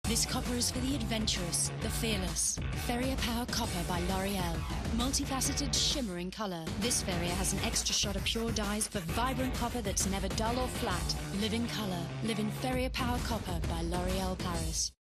This copper is for the adventurous, the fearless. Féria Power Copper by L'Oreal. Multifaceted, shimmering colour. This Féria has an extra shot of pure dyes for vibrant copper that's never dull or flat. Live in colour. Live in Féria Power Copper by L'Oreal Paris.